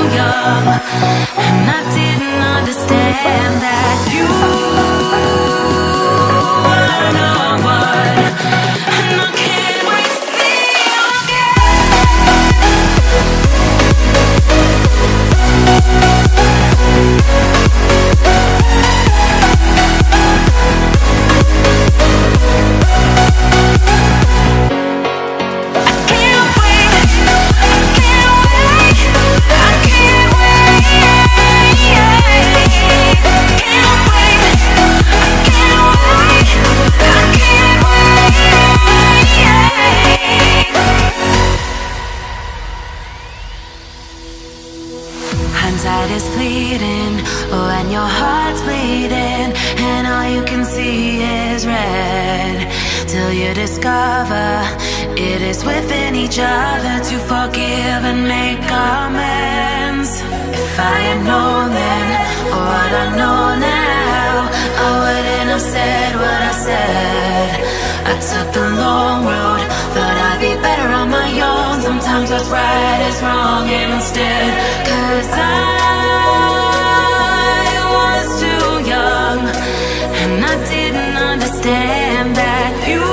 young, and I didn't understand that you were no one, and I can't wait to see you is bleeding, oh, and your heart's bleeding, and all you can see is red, till you discover it is within each other to forgive and make amends. If I had known then, or what I know now, I wouldn't have said what I said. I took the long road, thought I'd be better on my own. Sometimes what's right is wrong instead, 'cause I was too young, and I didn't understand that you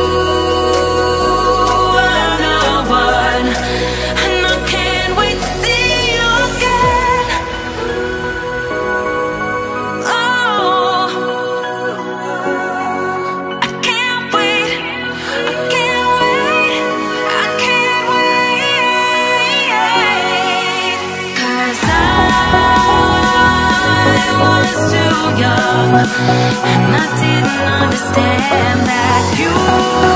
were no one, and I can't wait to see you again. Oh, I can't wait, I can't wait, I can't wait, 'cause I was too young, and I didn't understand that you